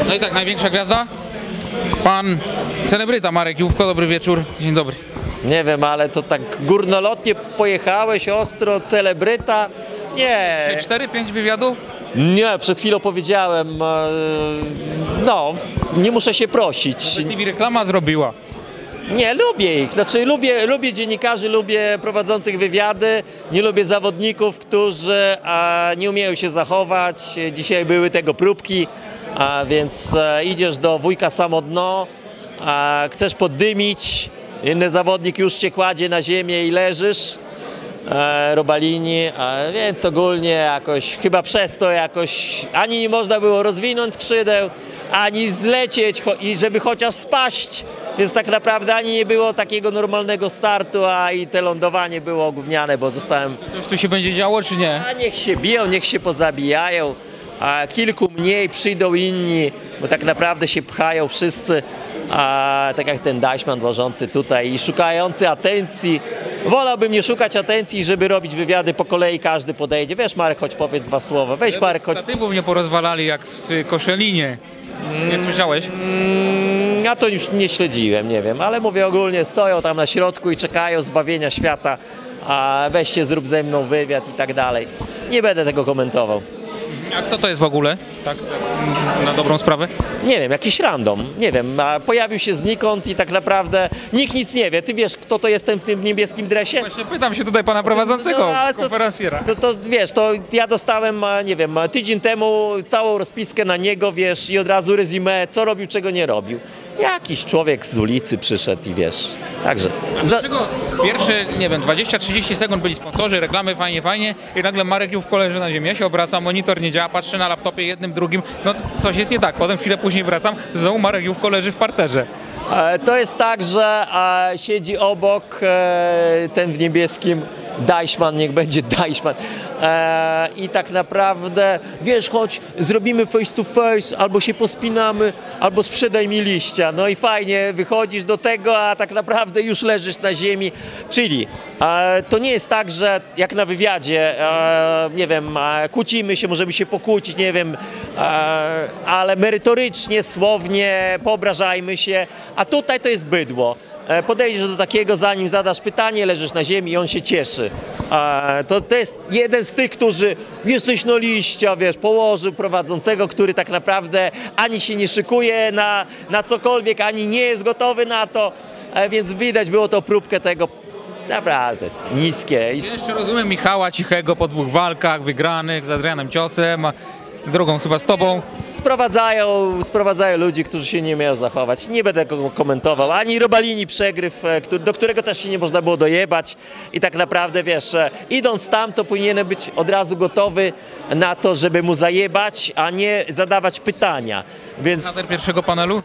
No i tak, największa gwiazda? Pan celebryta Marek Jówko, dobry wieczór, dzień dobry. Nie wiem, ale to tak górnolotnie pojechałeś ostro, celebryta. Nie. 4-5 wywiadów? Nie, przed chwilą powiedziałem, no, nie muszę się prosić. TV reklama zrobiła. Nie, lubię ich, znaczy lubię dziennikarzy, lubię prowadzących wywiady, nie lubię zawodników, którzy nie umieją się zachować. Dzisiaj były tego próbki, więc idziesz do wujka samo dno, chcesz poddymić, inny zawodnik już cię kładzie na ziemię i leżysz. Robalini, więc ogólnie jakoś, chyba przez to jakoś ani nie można było rozwinąć skrzydeł, ani zlecieć i żeby chociaż spaść, więc tak naprawdę ani nie było takiego normalnego startu, a i te lądowanie było gówniane, bo zostałem... Coś tu się będzie działo, czy nie? A niech się biją, niech się pozabijają, a kilku mniej przyjdą inni, bo tak naprawdę się pchają wszyscy. Tak jak ten Deichmann łożący tutaj i szukający atencji. Wolałbym nie szukać atencji, żeby robić wywiady po kolei, każdy podejdzie. Wiesz, Marek, choć powiedz dwa słowa. Weź, Marek, choć... Statywów nie porozwalali jak w Koszelinie. Nie słyszałeś? Ja to już nie śledziłem, nie wiem, ale mówię ogólnie, stoją tam na środku i czekają zbawienia świata, a weźcie, zrób ze mną wywiad i tak dalej. Nie będę tego komentował. A kto to jest w ogóle? Tak, na dobrą sprawę? Nie wiem, jakiś random, nie wiem, pojawił się znikąd i tak naprawdę nikt nic nie wie. Ty wiesz, kto to jest ten w tym niebieskim dresie? Właśnie pytam się tutaj pana prowadzącego, konferencjera. To wiesz, to ja dostałem, nie wiem, tydzień temu całą rozpiskę na niego, wiesz, i od razu rezumé, co robił, czego nie robił. Jakiś człowiek z ulicy przyszedł i wiesz, także... A dlaczego pierwsze, nie wiem, 20-30 sekund byli sponsorzy, reklamy, fajnie i nagle Marek Jówko leży na ziemi, ja się obracam, monitor nie działa, patrzę na laptopie jednym, drugim, no coś jest nie tak, potem chwilę później wracam, znowu Marek Jówko leży w parterze. To jest tak, że siedzi obok ten w niebieskim Deichmann, niech będzie Deichmann. I tak naprawdę, wiesz, chodź, zrobimy face to face, albo się pospinamy, albo sprzedaj mi liścia. No i fajnie, wychodzisz do tego, a tak naprawdę już leżysz na ziemi. Czyli to nie jest tak, że jak na wywiadzie, nie wiem, kłócimy się, możemy się pokłócić, nie wiem, ale merytorycznie, słownie, poobrażajmy się, a tutaj to jest bydło. Podejdziesz do takiego, zanim zadasz pytanie, leżysz na ziemi i on się cieszy. To jest jeden z tych, którzy jesteś na liścia, wiesz, położył prowadzącego, który tak naprawdę ani się nie szykuje na cokolwiek, ani nie jest gotowy na to, więc widać było to próbkę tego. Naprawdę jest niskie. Ja jeszcze rozumiem Michała Cichego po 2 walkach wygranych z Adrianem Ciosem, drugą chyba z tobą. Sprowadzają ludzi, którzy się nie umieją zachować. Nie będę go komentował. Ani Robalini przegryw, do którego też się nie można było dojebać. I tak naprawdę, wiesz, idąc tam, to powinienem być od razu gotowy na to, żeby mu zajebać, a nie zadawać pytania. Więc... Nader pierwszego panelu?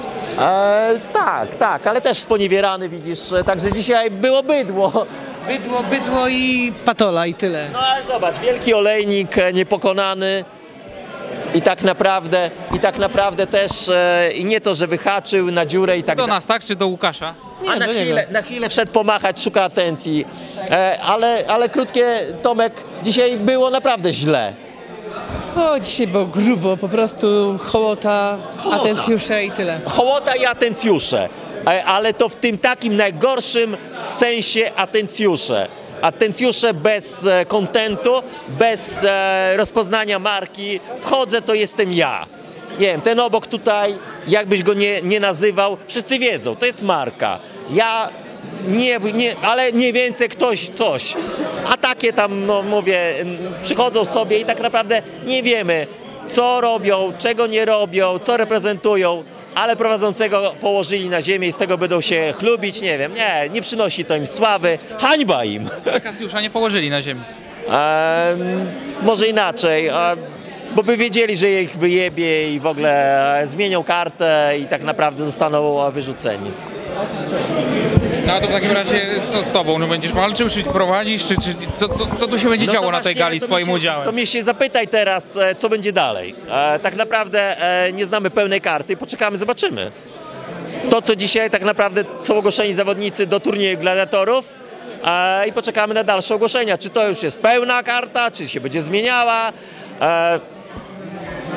Tak, ale też sponiewierany, widzisz. Także dzisiaj było bydło. Bydło i patola i tyle. No ale zobacz, wielki olejnik, niepokonany. I tak naprawdę też i nie to, że wyhaczył na dziurę i tak Do nas, tak? Czy do Łukasza? A na chwilę wszedł pomachać, szuka atencji. Ale krótkie, Tomek, dzisiaj było naprawdę źle. O, dzisiaj było grubo, po prostu hołota, atencjusze i tyle. Hołota i atencjusze, ale to w tym takim najgorszym sensie atencjusze. Atencjusze bez kontentu, bez rozpoznania marki. Wchodzę, to jestem ja. Nie wiem, ten obok tutaj, jakbyś go nie nazywał, wszyscy wiedzą, to jest marka. Ja ale mniej więcej ktoś coś. A takie tam, no mówię, przychodzą sobie i tak naprawdę nie wiemy, co robią, czego nie robią, co reprezentują. Ale prowadzącego położyli na ziemię i z tego będą się chlubić, nie wiem, nie przynosi to im sławy, hańba im. A Kasiusza nie położyli na ziemi. Może inaczej, bo by wiedzieli, że ich wyjebie i w ogóle zmienią kartę i tak naprawdę zostaną wyrzuceni. No to w takim razie co z tobą? No będziesz walczył, czy prowadzisz, czy co tu się będzie działo na tej gali z twoim udziałem? To mnie się zapytaj teraz, co będzie dalej. Tak naprawdę nie znamy pełnej karty, poczekamy, zobaczymy. To, co dzisiaj tak naprawdę są ogłoszeni zawodnicy do turnieju gladiatorów i poczekamy na dalsze ogłoszenia. Czy to już jest pełna karta, czy się będzie zmieniała.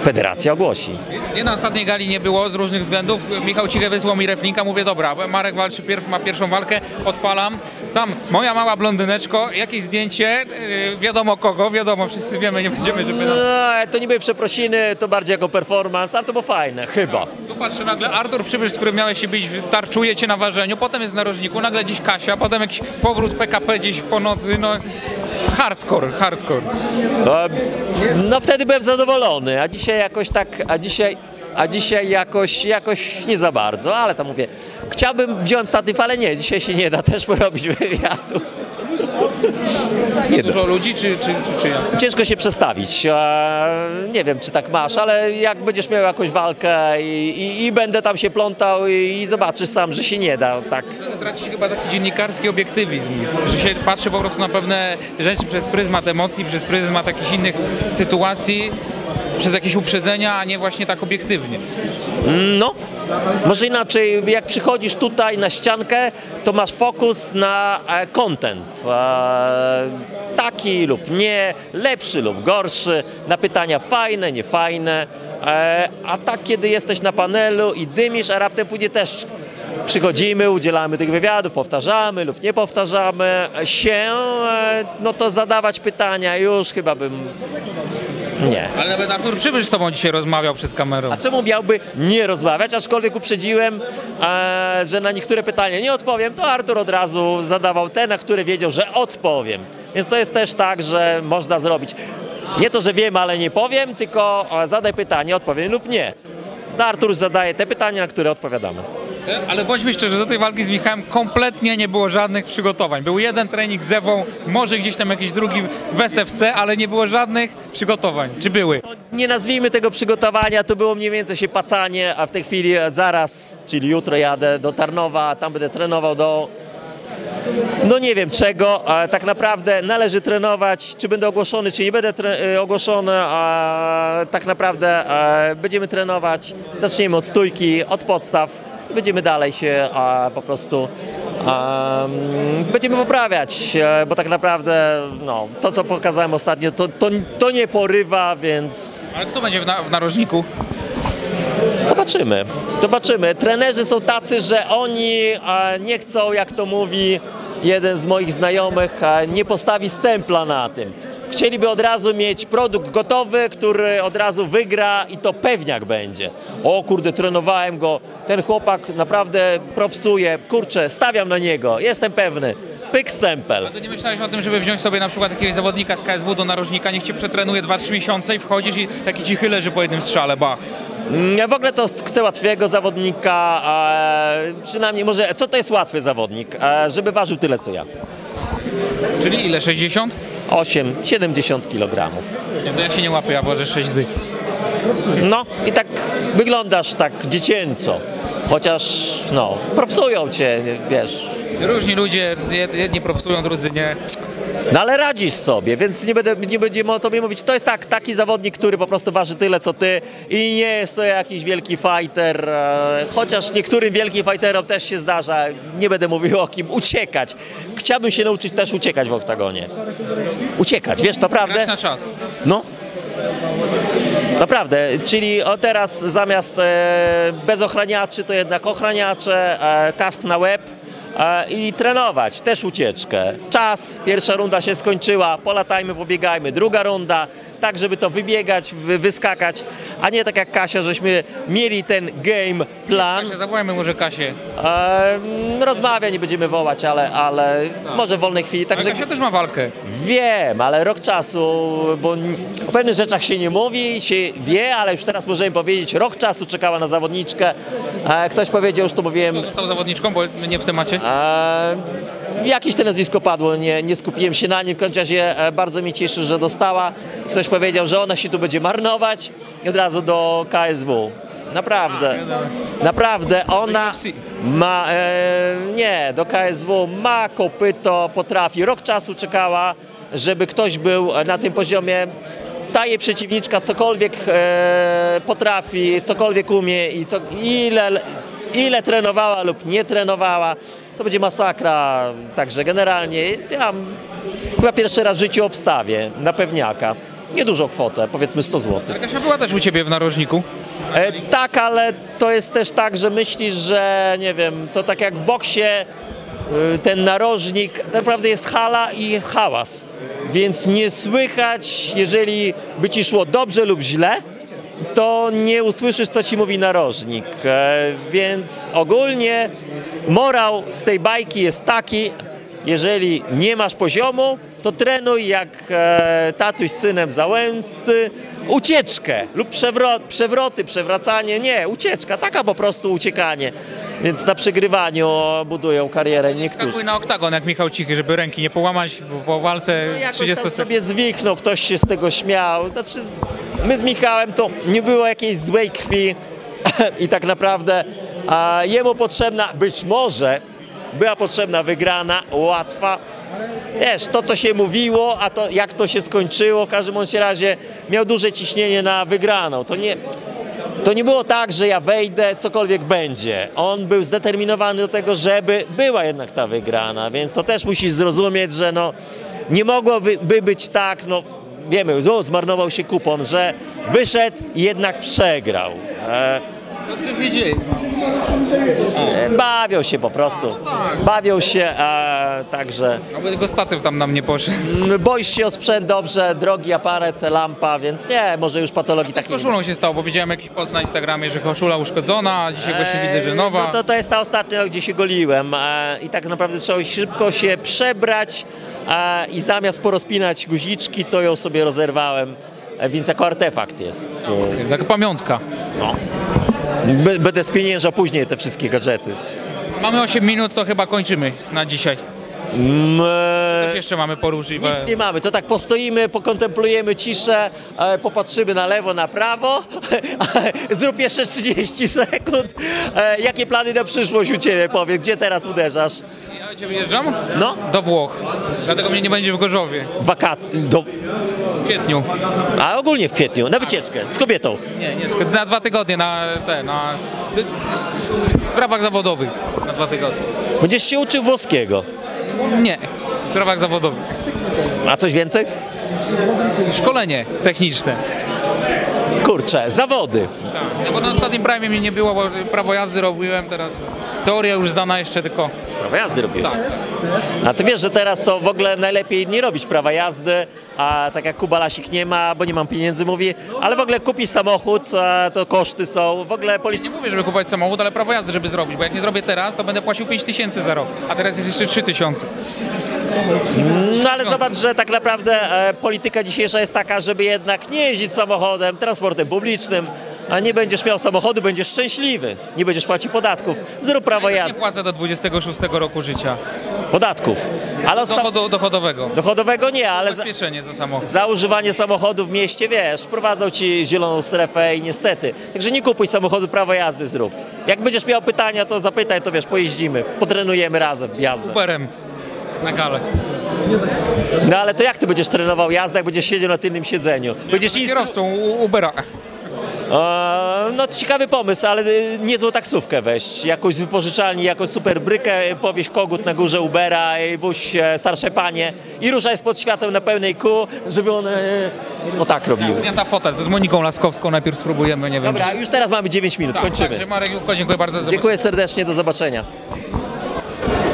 federacja ogłosi. Nie, na ostatniej gali nie było z różnych względów. Michał Cichę wysłał mi reflinka, mówię dobra, Marek walczy ma pierwszą walkę, odpalam. Tam moja mała blondyneczko, jakieś zdjęcie, wiadomo kogo, wiadomo, wszyscy wiemy, nie będziemy, żeby nam... No, to nie były przeprosiny, to bardziej jako performance, ale to było fajne, chyba. Tu patrzę nagle, Artur Przybysz, z którym miałeś się bić, tarczuje cię na ważeniu, potem jest w narożniku, nagle gdzieś Kasia, potem jakiś powrót PKP gdzieś po nocy, no hardcore. No wtedy byłem zadowolony, a dzisiaj jakoś tak, a dzisiaj jakoś nie za bardzo, ale tam mówię, wziąłem statyw, ale nie, dzisiaj się nie da też porobić wywiadu. Nie dużo ludzi, czy jak? Ciężko się przestawić. Nie wiem, czy tak masz, ale jak będziesz miał jakąś walkę i będę tam się plątał i zobaczysz sam, że się nie da. Tak. Traci się chyba taki dziennikarski obiektywizm, że się patrzy po prostu na pewne rzeczy przez pryzmat emocji, przez pryzmat jakichś innych sytuacji, przez jakieś uprzedzenia, a nie właśnie tak obiektywnie. No, może inaczej, jak przychodzisz tutaj na ściankę, to masz fokus na content. Taki lub nie, lepszy lub gorszy, na pytania fajne, niefajne. A tak, kiedy jesteś na panelu i dymisz, a raptem później też przychodzimy, udzielamy tych wywiadów, powtarzamy lub nie powtarzamy się, no to zadawać pytania już chyba bym... Nie. Ale nawet Artur Przybysz z tobą dzisiaj rozmawiał przed kamerą. A czemu miałby nie rozmawiać? Aczkolwiek uprzedziłem, że na niektóre pytania nie odpowiem, to Artur od razu zadawał te, na które wiedział, że odpowiem. Więc to jest też tak, że można zrobić. Nie to, że wiem, ale nie powiem, tylko zadaj pytanie, odpowiem lub nie. No, Artur zadaje te pytania, na które odpowiadamy. Ale bądźmy szczerzy, do tej walki z Michałem kompletnie nie było żadnych przygotowań. Był jeden trening z Ewą, może gdzieś tam jakiś drugi w SFC, ale nie było żadnych przygotowań. Czy były? Nie nazwijmy tego przygotowania, to było mniej więcej się pacanie, a w tej chwili zaraz, czyli jutro jadę do Tarnowa, tam będę trenował do... No nie wiem czego, tak naprawdę należy trenować, czy będę ogłoszony, czy nie będę ogłoszony, tak naprawdę będziemy trenować, zaczniemy od stójki, od podstaw, będziemy dalej się po prostu będziemy poprawiać, bo tak naprawdę no, to, co pokazałem ostatnio, to nie porywa, więc... Ale kto będzie w narożniku? Zobaczymy. Trenerzy są tacy, że oni nie chcą, jak to mówi jeden z moich znajomych, nie postawi stempla na tym. Chcieliby od razu mieć produkt gotowy, który od razu wygra i to pewniak będzie. O kurde, trenowałem go, ten chłopak naprawdę propsuje, kurczę, stawiam na niego, jestem pewny. Pyk stempel. A to nie myślałeś o tym, żeby wziąć sobie na przykład jakiegoś zawodnika z KSW do narożnika, niech cię przetrenuje 2-3 miesiące i wchodzisz i taki cichy leży po jednym strzale, bach. W ogóle to chcę łatwego zawodnika, przynajmniej może, co to jest łatwy zawodnik? Żeby ważył tyle co ja. Czyli ile, 60? 70 kg. Nie, to ja się nie łapię, ja ważę 6 dych. No i tak wyglądasz tak dziecięco, chociaż no, propsują cię, wiesz. Różni ludzie, jedni propsują, drudzy nie. No ale radzisz sobie, więc nie będziemy o tobie mówić. To jest taki zawodnik, który po prostu waży tyle co ty i nie jest to jakiś wielki fighter, chociaż niektórym wielkim fighterom też się zdarza, nie będę mówił o kim, uciekać. Chciałbym się nauczyć też uciekać w oktagonie. Uciekać, wiesz, naprawdę? Grać na czas. No. Naprawdę, czyli teraz zamiast bez ochraniaczy, to jednak ochraniacze, kask na łeb. I trenować, też ucieczkę. Czas, pierwsza runda się skończyła, polatajmy, pobiegajmy, druga runda, tak żeby to wybiegać, wyskakać, a nie tak jak Kasia, żeśmy mieli ten game plan. Kasia, zawołajmy może Kasię. Rozmawia, nie będziemy wołać, ale może w wolnej chwili. Także Kasia też ma walkę. wiem, ale rok czasu, bo o pewnych rzeczach się nie mówi, się wie, ale już teraz możemy powiedzieć, rok czasu czekała na zawodniczkę. Ktoś powiedział, już to mówiłem. Kto został zawodniczką, bo nie w temacie? Jakieś to nazwisko padło, nie skupiłem się na nim, w każdym razie bardzo mnie cieszy, że dostała. Ktoś powiedział, że ona się tu będzie marnować i od razu do KSW. Naprawdę, ona ma, nie, do KSW ma kopyto, potrafi. Rok czasu czekała, żeby ktoś był na tym poziomie. Ta jej przeciwniczka cokolwiek potrafi, cokolwiek umie i ile trenowała lub nie trenowała, to będzie masakra. Także generalnie ja chyba pierwszy raz w życiu obstawię na pewniaka. niedużą kwotę, powiedzmy 100 zł. Kasia była też u ciebie w narożniku. Tak, ale to jest też tak, że myślisz, że nie wiem, to tak jak w boksie ten narożnik, tak naprawdę jest hala i jest hałas. Więc nie słychać, jeżeli by ci szło dobrze lub źle, to nie usłyszysz, co ci mówi narożnik. Więc ogólnie morał z tej bajki jest taki, jeżeli nie masz poziomu, to trenuj jak tatuś z synem Załęscy, ucieczkę lub przewroty, przewracanie, nie, ucieczka, taka po prostu uciekanie. Więc na przegrywaniu budują karierę niektórzy. Skakuj na oktagon jak Michał Cichy, żeby ręki nie połamać, bo po walce Jakoś 30 tam sekund. sobie zwiknął, ktoś się z tego śmiał. Znaczy, my z Michałem to nie było jakiejś złej krwi i tak naprawdę jemu potrzebna, być może była potrzebna wygrana, łatwa. Wiesz, to co się mówiło, a to jak to się skończyło, w każdym bądź razie miał duże ciśnienie na wygraną. To nie było tak, że ja wejdę, cokolwiek będzie. On był zdeterminowany do tego, żeby była jednak ta wygrana, więc to też musisz zrozumieć, że no, nie mogłoby być tak, no wiemy, zmarnował się kupon, że wyszedł i jednak przegrał. Co tu się dzieje? Bawią się po prostu. Bawią się, także Aby tylko statyw tam nam nie poszedł. boisz się o sprzęt dobrze, drogi aparat, lampa, więc nie, może już patologii Co z takiej. koszulą się stało? Bo widziałem jakiś post na Instagramie, że koszula uszkodzona, a dzisiaj właśnie widzę, że nowa. No to jest ta ostatnia, gdzie się goliłem i tak naprawdę trzeba szybko się przebrać i zamiast porozpinać guziczki, to ją sobie rozerwałem, więc jako artefakt jest. Taka pamiątka. No. Będę spieniężał później te wszystkie gadżety. Mamy 8 minut, to chyba kończymy na dzisiaj. Coś jeszcze mamy poruszyć. Nic nie mamy, to tak postoimy, pokontemplujemy ciszę, popatrzymy na lewo, na prawo, zrób jeszcze 30 sekund. Jakie plany na przyszłość u Ciebie, powiedz, gdzie teraz uderzasz? Ja cię wyjeżdżam? No, Do Włoch. Dlatego mnie nie będzie w Gorzowie. wakacje, W kwietniu. a ogólnie w kwietniu, na wycieczkę, z kobietą. Nie, na 2 tygodnie, na w sprawach zawodowych. Na 2 tygodnie. Będziesz się uczył włoskiego. Nie, w sprawach zawodowych. A coś więcej? Szkolenie techniczne. Kurczę, zawody. Tak. Ja bo na ostatnim prime mnie nie było, bo prawo jazdy robiłem, teraz teoria już zdana jeszcze tylko. Prawo jazdy robisz. Tak. A ty wiesz, że teraz to w ogóle najlepiej nie robić prawa jazdy, a tak jak Kuba Lasik nie ma, bo nie mam pieniędzy, mówi, ale w ogóle kupisz samochód, to koszty są, w ogóle Nie mówię, żeby kupować samochód, ale prawo jazdy, żeby zrobić, bo jak nie zrobię teraz, to będę płacił 5 000 za rok, a teraz jest jeszcze 3 000. No ale zobacz, że tak naprawdę polityka dzisiejsza jest taka, żeby jednak nie jeździć samochodem, transportem publicznym, a nie będziesz miał samochodu, będziesz szczęśliwy, nie będziesz płacił podatków. Zrób prawo Nie jazdy. płacę do 26 roku życia. Podatków. Ale od Dochodowego. dochodowego nie, ale Zabezpieczenie za samochód. za używanie samochodu w mieście, wiesz, wprowadzą ci zieloną strefę i niestety. Także nie kupuj samochodu, prawo jazdy zrób. Jak będziesz miał pytania, to zapytaj, to wiesz, pojeździmy, potrenujemy razem jazdę. Uberem na galę. No ale to jak ty będziesz trenował jazdę, jak będziesz siedział na tylnym siedzeniu? Będziesz Kierowcą Ubera. No ciekawy pomysł, ale niezłą taksówkę weź. Jakąś z wypożyczalni, jakąś super brykę, powieź kogut na górze Ubera i wóź starsze panie i ruszaj spod świateł na pełnej kół, żeby one no tak robiły. Ja ta fotel, to z Moniką Laskowską najpierw spróbujemy, nie wiem. Dobra, już teraz mamy 9 minut, Tak, kończymy. także Marek Jówko, dziękuję bardzo za zobaczenie. Dziękuję serdecznie, do zobaczenia.